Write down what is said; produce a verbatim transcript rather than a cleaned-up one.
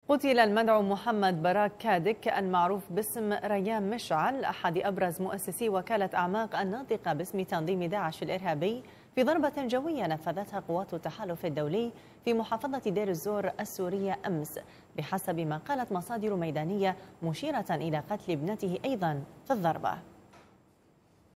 قتل المدعو محمد براك كادك المعروف باسم ريان مشعل أحد أبرز مؤسسي وكالة أعماق الناطقة باسم تنظيم داعش الإرهابي في ضربة جوية نفذتها قوات التحالف الدولي في محافظة دير الزور السورية أمس، بحسب ما قالت مصادر ميدانية مشيرة إلى قتل ابنته أيضا في الضربة.